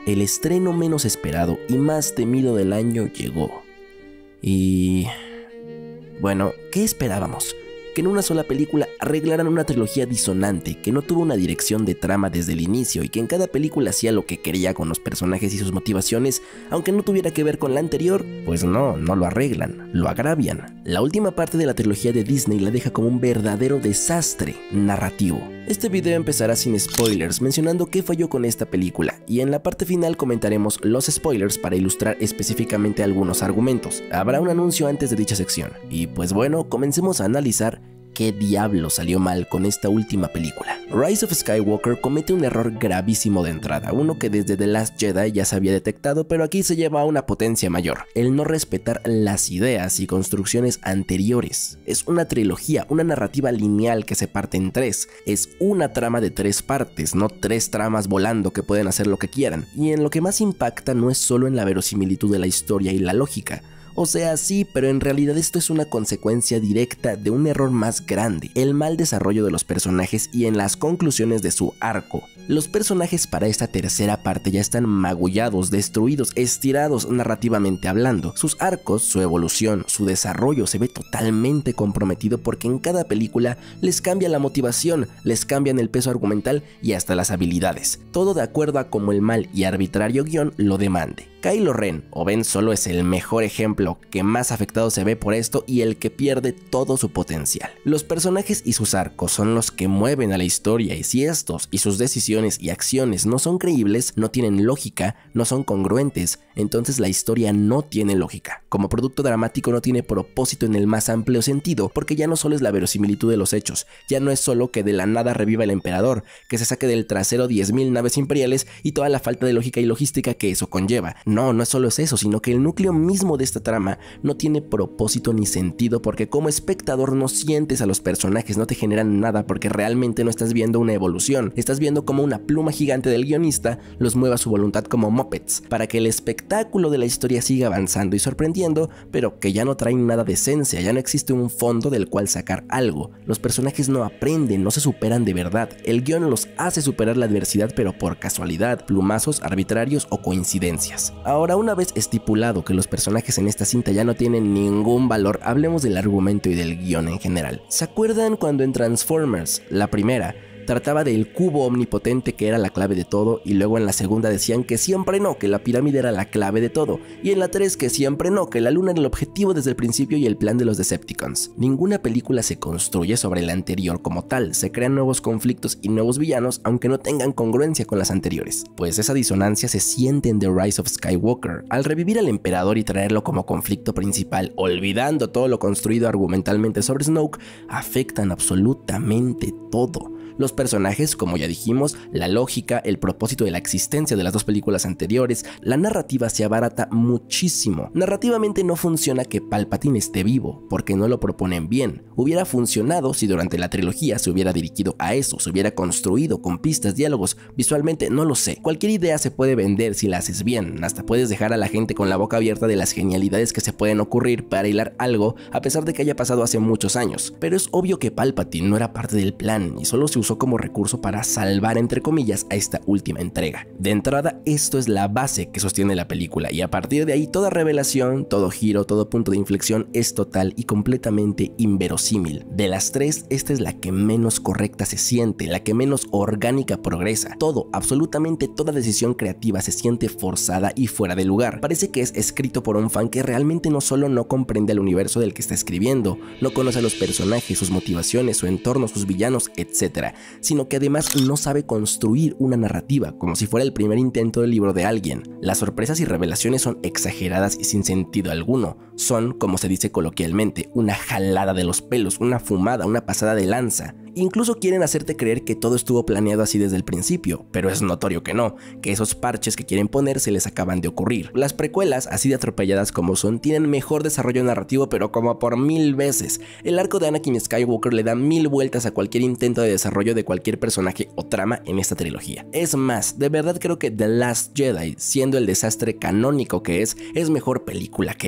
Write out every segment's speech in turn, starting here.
el estreno menos esperado y más temido del año llegó. Y... bueno, ¿qué esperábamos? Que en una sola película arreglaran una trilogía disonante, que no tuvo una dirección de trama desde el inicio y que en cada película hacía lo que quería con los personajes y sus motivaciones, aunque no tuviera que ver con la anterior. Pues no lo arreglan, lo agravian. La última parte de la trilogía de Disney la deja como un verdadero desastre narrativo. Este video empezará sin spoilers, mencionando qué falló con esta película, y en la parte final comentaremos los spoilers para ilustrar específicamente algunos argumentos. Habrá un anuncio antes de dicha sección, y pues bueno, comencemos a analizar qué diablo salió mal con esta última película. Rise of Skywalker comete un error gravísimo de entrada, uno que desde The Last Jedi ya se había detectado, pero aquí se lleva a una potencia mayor: el no respetar las ideas y construcciones anteriores. Es una trilogía, una narrativa lineal que se parte en tres. Es una trama de tres partes, no tres tramas volando que pueden hacer lo que quieran. Y en lo que más impacta no es solo en la verosimilitud de la historia y la lógica. O sea, sí, pero en realidad esto es una consecuencia directa de un error más grande: el mal desarrollo de los personajes y en las conclusiones de su arco. Los personajes para esta tercera parte ya están magullados, destruidos, estirados narrativamente hablando. Sus arcos, su evolución, su desarrollo se ve totalmente comprometido porque en cada película les cambia la motivación, les cambian el peso argumental y hasta las habilidades. Todo de acuerdo a como el mal y arbitrario guión lo demande. Kylo Ren, o Ben Solo, es el mejor ejemplo que más afectado se ve por esto y el que pierde todo su potencial. Los personajes y sus arcos son los que mueven a la historia, y si estos y sus decisiones y acciones no son creíbles, no tienen lógica, no son congruentes, entonces la historia no tiene lógica. Como producto dramático no tiene propósito en el más amplio sentido, porque ya no solo es la verosimilitud de los hechos, ya no es solo que de la nada reviva el emperador, que se saque del trasero 10.000 naves imperiales y toda la falta de lógica y logística que eso conlleva. No solo es eso, sino que el núcleo mismo de esta trama no tiene propósito ni sentido, porque como espectador no sientes a los personajes, no te generan nada, porque realmente no estás viendo una evolución, estás viendo como una pluma gigante del guionista los mueva a su voluntad como Muppets, para que el espectáculo de la historia siga avanzando y sorprendiendo, pero que ya no traen nada de esencia, ya no existe un fondo del cual sacar algo. Los personajes no aprenden, no se superan de verdad, el guion los hace superar la adversidad pero por casualidad, plumazos arbitrarios o coincidencias. Ahora, una vez estipulado que los personajes en esta cinta ya no tienen ningún valor, hablemos del argumento y del guión en general. ¿Se acuerdan cuando en Transformers, la primera, trataba del cubo omnipotente que era la clave de todo, y luego en la segunda decían que siempre no, que la pirámide era la clave de todo, y en la 3 que siempre no, que la luna era el objetivo desde el principio y el plan de los Decepticons? Ninguna película se construye sobre la anterior como tal, se crean nuevos conflictos y nuevos villanos aunque no tengan congruencia con las anteriores. Pues esa disonancia se siente en The Rise of Skywalker. Al revivir al emperador y traerlo como conflicto principal, olvidando todo lo construido argumentalmente sobre Snoke, afectan absolutamente todo. Los personajes, como ya dijimos, la lógica, el propósito de la existencia de las dos películas anteriores, la narrativa se abarata muchísimo. Narrativamente no funciona que Palpatine esté vivo, porque no lo proponen bien. Hubiera funcionado si durante la trilogía se hubiera dirigido a eso, se hubiera construido con pistas, diálogos, visualmente no lo sé. Cualquier idea se puede vender si la haces bien, hasta puedes dejar a la gente con la boca abierta de las genialidades que se pueden ocurrir para hilar algo, a pesar de que haya pasado hace muchos años. Pero es obvio que Palpatine no era parte del plan y solo se usó como recurso para salvar entre comillas a esta última entrega. De entrada, esto es la base que sostiene la película, y a partir de ahí toda revelación, todo giro, todo punto de inflexión es total y completamente inverosímil. De las tres, esta es la que menos correcta se siente, la que menos orgánica progresa. Todo, absolutamente toda decisión creativa se siente forzada y fuera de lugar. Parece que es escrito por un fan que realmente no solo no comprende el universo del que está escribiendo, no conoce a los personajes, sus motivaciones, su entorno, sus villanos, etc., sino que además no sabe construir una narrativa, como si fuera el primer intento del libro de alguien. Las sorpresas y revelaciones son exageradas y sin sentido alguno. Son, como se dice coloquialmente, una jalada de los pelos, una fumada, una pasada de lanza. Incluso quieren hacerte creer que todo estuvo planeado así desde el principio, pero es notorio que no, que esos parches que quieren poner se les acaban de ocurrir. Las precuelas, así de atropelladas como son, tienen mejor desarrollo narrativo, pero como por 1000 veces. El arco de Anakin Skywalker le da 1000 vueltas a cualquier intento de desarrollo de cualquier personaje o trama en esta trilogía. Es más, de verdad creo que The Last Jedi, siendo el desastre canónico que es mejor película que esta.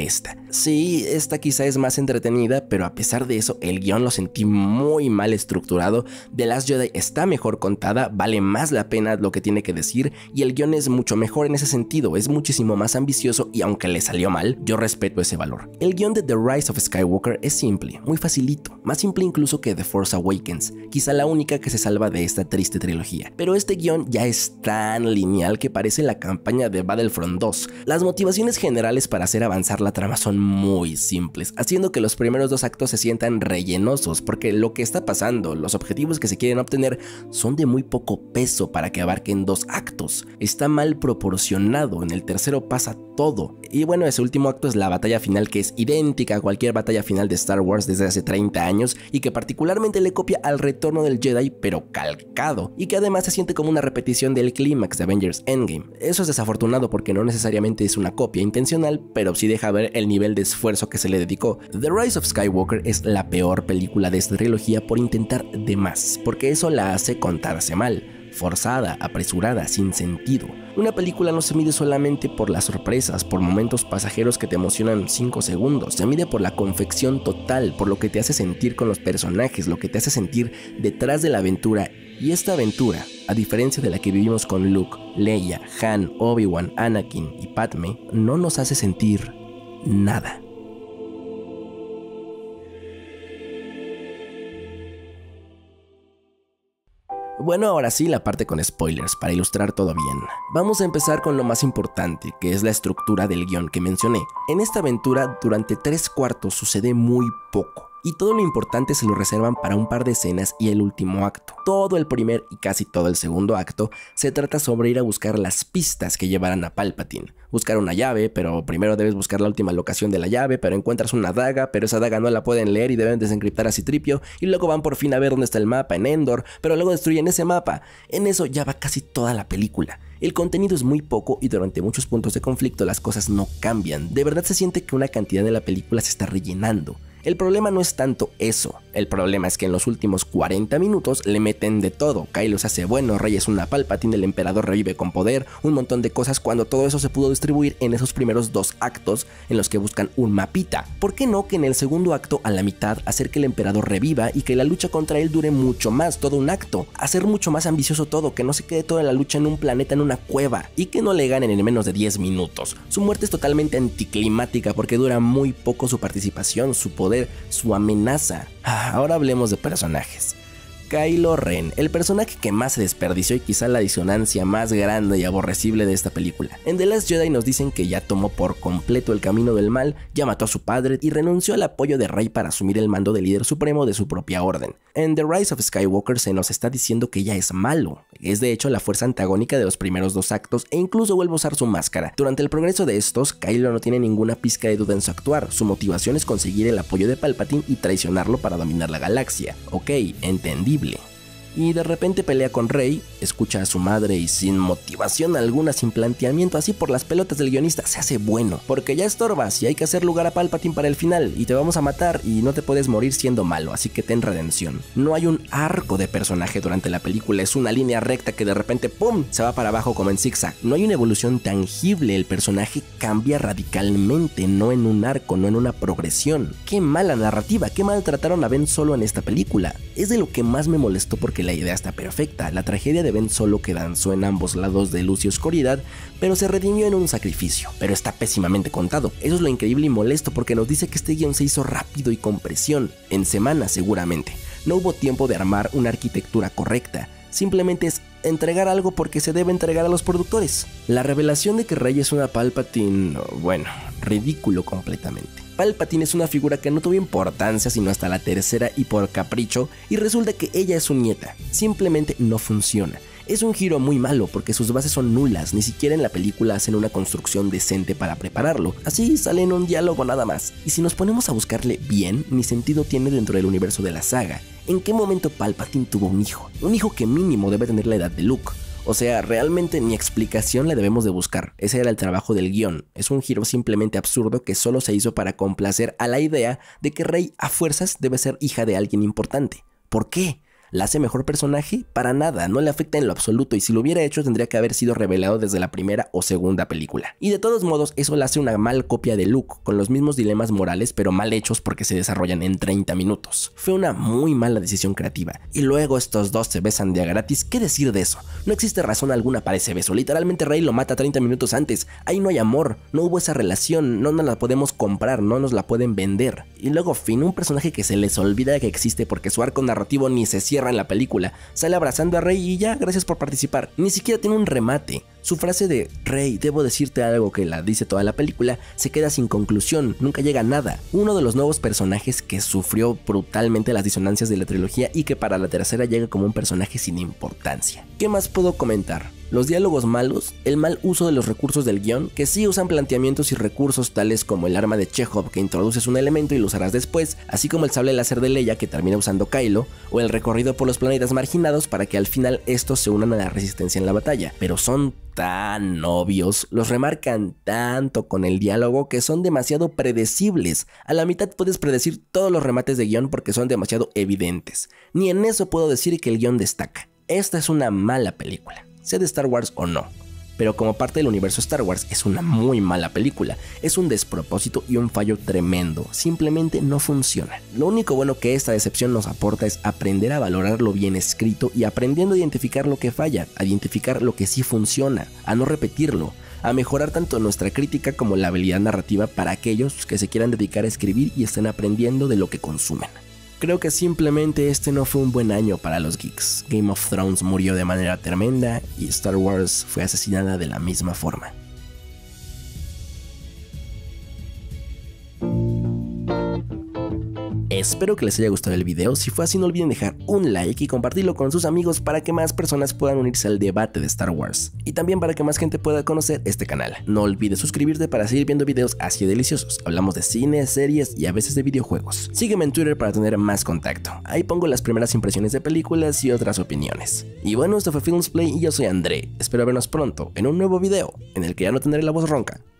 Sí, esta quizá es más entretenida, pero a pesar de eso, el guión lo sentí muy mal estructurado. The Last Jedi está mejor contada, vale más la pena lo que tiene que decir, y el guión es mucho mejor en ese sentido, es muchísimo más ambicioso y aunque le salió mal, yo respeto ese valor. El guión de The Rise of Skywalker es simple, muy facilito, más simple incluso que The Force Awakens, quizá la única que se salva de esta triste trilogía. Pero este guión ya es tan lineal que parece la campaña de Battlefront 2. Las motivaciones generales para hacer avanzar la trama son muy simples, haciendo que los primeros dos actos se sientan rellenosos, porque lo que está pasando, los objetivos que se quieren obtener, son de muy poco peso para que abarquen dos actos. Está mal proporcionado, en el tercero pasa todo. Y bueno, ese último acto es la batalla final, que es idéntica a cualquier batalla final de Star Wars desde hace 30 años y que particularmente le copia al Retorno del Jedi, pero calcado, y que además se siente como una repetición del clímax de Avengers Endgame. Eso es desafortunado porque no necesariamente es una copia intencional, pero sí deja ver el nivel de esfuerzo que se le dedicó. The Rise of Skywalker es la peor película de esta trilogía por intentar de más, porque eso la hace contarse mal, forzada, apresurada, sin sentido. Una película no se mide solamente por las sorpresas, por momentos pasajeros que te emocionan 5 segundos, se mide por la confección total, por lo que te hace sentir con los personajes, lo que te hace sentir detrás de la aventura. Y esta aventura, a diferencia de la que vivimos con Luke, Leia, Han, Obi-Wan, Anakin y Padme, no nos hace sentir nada. Bueno, ahora sí la parte con spoilers, para ilustrar todo bien. Vamos a empezar con lo más importante, que es la estructura del guión que mencioné. En esta aventura, durante 3/4 sucede muy poco, y todo lo importante se lo reservan para un par de escenas y el último acto. Todo el primer y casi todo el segundo acto se trata sobre ir a buscar las pistas que llevarán a Palpatine. Buscar una llave, pero primero debes buscar la última locación de la llave, pero encuentras una daga, pero esa daga no la pueden leer y deben desencriptar a Citripio, y luego van por fin a ver dónde está el mapa en Endor, pero luego destruyen ese mapa. En eso ya va casi toda la película. El contenido es muy poco y durante muchos puntos de conflicto las cosas no cambian. De verdad se siente que una cantidad de la película se está rellenando. El problema no es tanto eso, el problema es que en los últimos 40 minutos le meten de todo. Kylo se hace bueno, Rey es una Palpatine, el emperador revive con poder, un montón de cosas, cuando todo eso se pudo distribuir en esos primeros 2 actos en los que buscan un mapita. ¿Por qué no que en el segundo acto, a la mitad, hacer que el emperador reviva y que la lucha contra él dure mucho más, todo un acto? Hacer mucho más ambicioso todo, que no se quede toda la lucha en un planeta, en una cueva, y que no le ganen en menos de 10 minutos. Su muerte es totalmente anticlimática porque dura muy poco su participación, su poder, su amenaza. Ahora hablemos de personajes. Kylo Ren, el personaje que más se desperdició y quizá la disonancia más grande y aborrecible de esta película. En The Last Jedi nos dicen que ya tomó por completo el camino del mal, ya mató a su padre y renunció al apoyo de Rey para asumir el mando de líder supremo de su propia orden. En The Rise of Skywalker se nos está diciendo que ya es malo, es de hecho la fuerza antagónica de los primeros 2 actos e incluso vuelve a usar su máscara. Durante el progreso de estos, Kylo no tiene ninguna pizca de duda en su actuar, su motivación es conseguir el apoyo de Palpatine y traicionarlo para dominar la galaxia. Ok, entendible. Y de repente pelea con Rey, escucha a su madre y sin motivación alguna, sin planteamiento, así por las pelotas del guionista, se hace bueno, porque ya estorbas y hay que hacer lugar a Palpatine para el final y te vamos a matar y no te puedes morir siendo malo, así que ten redención. No hay un arco de personaje durante la película, es una línea recta que de repente ¡pum!, se va para abajo como en zigzag. No hay una evolución tangible, el personaje cambia radicalmente, no en un arco, no en una progresión. Qué mala narrativa, qué mal trataron a Ben Solo en esta película. Es de lo que más me molestó porque la idea está perfecta, la tragedia de Ben Solo que danzó en ambos lados de luz y oscuridad, pero se redimió en un sacrificio, pero está pésimamente contado. Eso es lo increíble y molesto porque nos dice que este guión se hizo rápido y con presión, en semanas seguramente. No hubo tiempo de armar una arquitectura correcta, simplemente es entregar algo porque se debe entregar a los productores. La revelación de que Rey es una Palpatine, bueno, ridículo completamente. Palpatine es una figura que no tuvo importancia sino hasta la tercera y por capricho, y resulta que ella es su nieta. Simplemente no funciona. Es un giro muy malo porque sus bases son nulas, ni siquiera en la película hacen una construcción decente para prepararlo, así sale en un diálogo nada más. Y si nos ponemos a buscarle bien, ni sentido tiene dentro del universo de la saga. ¿En qué momento Palpatine tuvo un hijo? Un hijo que mínimo debe tener la edad de Luke. O sea, realmente ni explicación le debemos de buscar, ese era el trabajo del guión, es un giro simplemente absurdo que solo se hizo para complacer a la idea de que Rey a fuerzas debe ser hija de alguien importante. ¿Por qué? ¿La hace mejor personaje? Para nada, no le afecta en lo absoluto, y si lo hubiera hecho tendría que haber sido revelado desde la primera o segunda película. Y de todos modos, eso la hace una mal copia de Luke, con los mismos dilemas morales pero mal hechos porque se desarrollan en 30 minutos. Fue una muy mala decisión creativa. Y luego estos dos se besan de a gratis, ¿qué decir de eso? No existe razón alguna para ese beso, literalmente Rey lo mata 30 minutos antes, ahí no hay amor, no hubo esa relación, no nos la podemos comprar, no nos la pueden vender. Y luego Finn, un personaje que se les olvida que existe porque su arco narrativo ni se cierra en la película, sale abrazando a Rey y ya, gracias por participar, ni siquiera tiene un remate. Su frase de Rey, debo decirte algo, que la dice toda la película, se queda sin conclusión, nunca llega a nada. Uno de los nuevos personajes que sufrió brutalmente las disonancias de la trilogía y que para la tercera llega como un personaje sin importancia. ¿Qué más puedo comentar? Los diálogos malos, el mal uso de los recursos del guión, que sí usan planteamientos y recursos tales como el arma de Chekhov, que introduces un elemento y lo usarás después, así como el sable láser de Leia que termina usando Kylo, o el recorrido por los planetas marginados para que al final estos se unan a la resistencia en la batalla, pero son tan obvios, los remarcan tanto con el diálogo que son demasiado predecibles. A la mitad puedes predecir todos los remates de guión porque son demasiado evidentes. Ni en eso puedo decir que el guión destaca. Esta es una mala película, sea de Star Wars o no, pero como parte del universo Star Wars es una muy mala película, es un despropósito y un fallo tremendo, simplemente no funciona. Lo único bueno que esta decepción nos aporta es aprender a valorar lo bien escrito y aprendiendo a identificar lo que falla, a identificar lo que sí funciona, a no repetirlo, a mejorar tanto nuestra crítica como la habilidad narrativa para aquellos que se quieran dedicar a escribir y estén aprendiendo de lo que consumen. Creo que simplemente este no fue un buen año para los geeks. Game of Thrones murió de manera tremenda y Star Wars fue asesinada de la misma forma. Espero que les haya gustado el video, si fue así no olviden dejar un like y compartirlo con sus amigos para que más personas puedan unirse al debate de Star Wars y también para que más gente pueda conocer este canal. No olvides suscribirte para seguir viendo videos así deliciosos, hablamos de cine, series y a veces de videojuegos. Sígueme en Twitter para tener más contacto, ahí pongo las primeras impresiones de películas y otras opiniones. Y bueno, esto fue Filmsplay y yo soy André, espero vernos pronto en un nuevo video en el que ya no tendré la voz ronca.